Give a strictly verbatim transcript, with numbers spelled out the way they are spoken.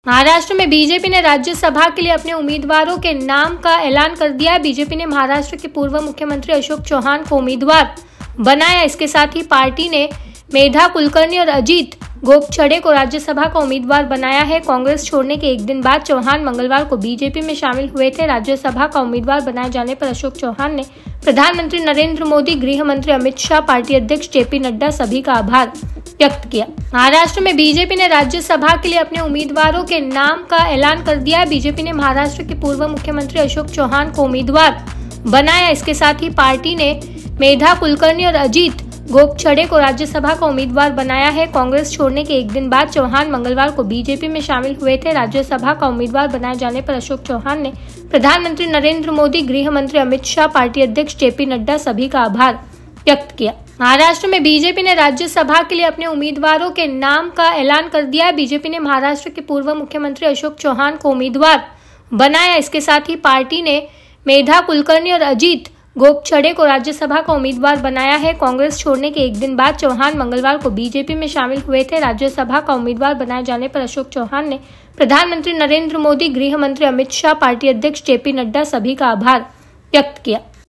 महाराष्ट्र में बीजेपी ने राज्यसभा के लिए अपने उम्मीदवारों के नाम का ऐलान कर दिया है। बीजेपी ने महाराष्ट्र के पूर्व मुख्यमंत्री अशोक चौहान को उम्मीदवार बनाया। इसके साथ ही पार्टी ने मेधा कुलकर्णी और अजीत गोपछड़े को राज्यसभा का उम्मीदवार बनाया है। कांग्रेस छोड़ने के एक दिन बाद चौहान मंगलवार को बीजेपी में शामिल हुए थे। राज्यसभा का उम्मीदवार बनाए जाने पर अशोक चौहान ने प्रधानमंत्री नरेंद्र मोदी, गृह मंत्री अमित शाह, पार्टी अध्यक्ष जेपी नड्डा सभी का आभार व्यक्त किया। महाराष्ट्र में बीजेपी ने राज्यसभा के लिए अपने उम्मीदवारों के नाम का ऐलान कर दिया है। बीजेपी ने महाराष्ट्र के पूर्व मुख्यमंत्री अशोक चौहान को उम्मीदवार बनाया। इसके साथ ही पार्टी ने मेधा कुलकर्णी और अजीत गोपछड़े को राज्यसभा का उम्मीदवार बनाया है। कांग्रेस छोड़ने के एक दिन बाद चौहान मंगलवार को बीजेपी में शामिल हुए थे। राज्यसभा का उम्मीदवार बनाए जाने पर अशोक चौहान ने प्रधानमंत्री नरेंद्र मोदी, गृह मंत्री अमित शाह, पार्टी अध्यक्ष जेपी नड्डा सभी का आभार व्यक्त किया। महाराष्ट्र में बीजेपी ने राज्यसभा के लिए अपने उम्मीदवारों के नाम का ऐलान कर दिया है। बीजेपी ने महाराष्ट्र के पूर्व मुख्यमंत्री अशोक चौहान को उम्मीदवार बनाया। इसके साथ ही पार्टी ने मेधा कुलकर्णी और अजीत गोपछड़े को राज्यसभा का उम्मीदवार बनाया है। कांग्रेस छोड़ने के एक दिन बाद चौहान मंगलवार को बीजेपी में शामिल हुए थे। राज्यसभा का उम्मीदवार बनाए जाने पर अशोक चौहान ने प्रधानमंत्री नरेंद्र मोदी, गृह मंत्री अमित शाह, पार्टी अध्यक्ष जेपी नड्डा सभी का आभार व्यक्त किया।